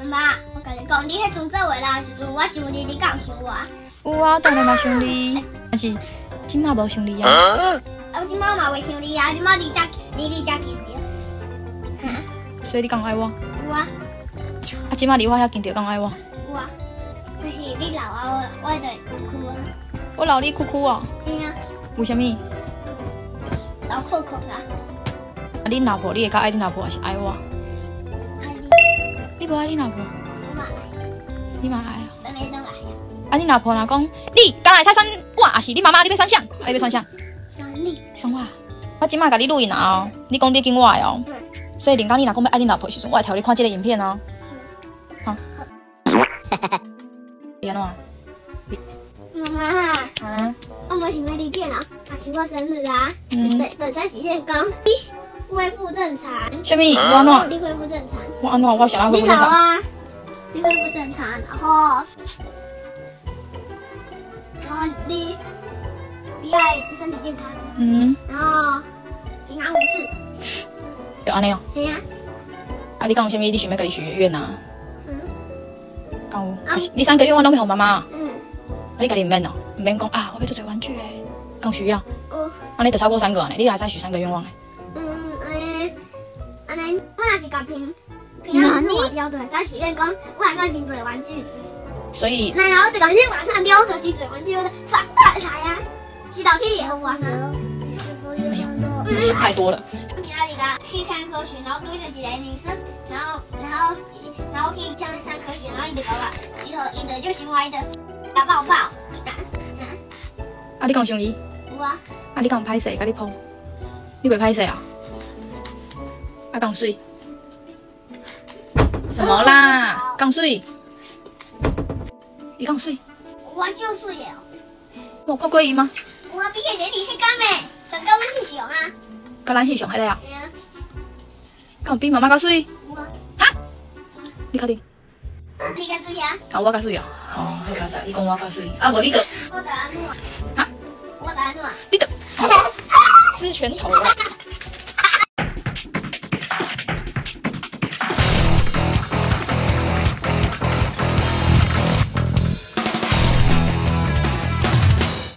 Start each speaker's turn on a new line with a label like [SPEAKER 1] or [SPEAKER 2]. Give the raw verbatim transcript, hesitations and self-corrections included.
[SPEAKER 1] 妈，我跟你讲，你迄阵做话啦时阵，我想你，你敢想我？
[SPEAKER 2] 有啊，当然嘛想你，但是今嘛无想你啊。
[SPEAKER 1] 啊，我今妈嘛袂想你啊，今妈你才你你才见着。哈？
[SPEAKER 2] 所以你敢爱我？
[SPEAKER 1] 有啊。
[SPEAKER 2] 啊，今嘛离我遐近着敢爱我？
[SPEAKER 1] 有啊。但是你老啊，我我就哭啊。
[SPEAKER 2] 我老你哭哭哦。
[SPEAKER 1] 嘿啊。
[SPEAKER 2] 为什么？
[SPEAKER 1] 老哭哭啦。
[SPEAKER 2] 啊，恁老婆，你会较爱恁老婆还是爱我？
[SPEAKER 1] 爱你。
[SPEAKER 2] 你无爱恁老婆？
[SPEAKER 1] 我嘛爱。
[SPEAKER 2] 你嘛爱啊？
[SPEAKER 1] 当然都爱啊。
[SPEAKER 2] 啊，恁老婆若讲，你敢会使选我，还是你妈妈你要选啥？你要选啥？
[SPEAKER 1] 选你。
[SPEAKER 2] 选我。我即摆甲你录音啊哦，你讲你跟我的哦。嗯。所以连讲你若讲要爱恁老婆的时阵，我会替你看这个影片哦。好。你安怎？
[SPEAKER 1] 妈妈。
[SPEAKER 2] 嗯。
[SPEAKER 1] 我无想要你见啊，也是我生日啊。嗯。对对，才许愿讲你恢复正常。
[SPEAKER 2] 什么？我安怎？
[SPEAKER 1] 你恢复正常。
[SPEAKER 2] 我安怎？我想要恢复正常。
[SPEAKER 1] 你老啊。你恢复正常，然后，然后你，你要身体健康。嗯。然后平安无事。
[SPEAKER 2] 就安尼哦。
[SPEAKER 1] 对啊。
[SPEAKER 2] 啊，你讲有啥物？你想要家己许愿啊？
[SPEAKER 1] 嗯。
[SPEAKER 2] 讲有。啊。你三个愿望拢要互妈妈。
[SPEAKER 1] 嗯。
[SPEAKER 2] 啊，你家己唔免哦，唔免讲啊，我要做做玩具诶，讲需要。
[SPEAKER 1] 哦。
[SPEAKER 2] 啊，你得超过三个呢，你还使许三个愿望诶。
[SPEAKER 1] 嗯，安尼，安尼，我若是甲平。平安无事换掉，就会使许愿讲，我会使真侪玩具。
[SPEAKER 2] 所以，
[SPEAKER 1] 那然后这个你晚上丢个真侪玩具，我就发发财呀！洗澡天也很玩啊。
[SPEAKER 2] 没有，你想太多了。
[SPEAKER 1] 我今仔日个去看科学，然后对着一个女生，然后然后然后去讲上科学，然后伊就甲我，伊就伊就就想我伊就打抱抱。
[SPEAKER 2] 啊，你讲想伊？
[SPEAKER 1] 有啊。
[SPEAKER 2] 啊，你讲歹势，甲你抱，你袂歹势啊？啊，讲水。什么啦？讲水？伊讲水？
[SPEAKER 1] 我就水的哦。
[SPEAKER 2] 我有看过伊吗？
[SPEAKER 1] 有啊，毕业典礼迄天诶，就跟咱翕相啊。
[SPEAKER 2] 甲咱翕相迄个啊？
[SPEAKER 1] 对啊。
[SPEAKER 2] 敢有比妈妈较水？
[SPEAKER 1] 有啊。
[SPEAKER 2] 哈？你确定？
[SPEAKER 1] 你较水啊？
[SPEAKER 2] 啊，我较水啊。哦，好佳哉，你讲我较水，啊，无你就。
[SPEAKER 1] 我打安怎？
[SPEAKER 2] 哈？
[SPEAKER 1] 我打安怎？
[SPEAKER 2] 你就。撕拳头啊！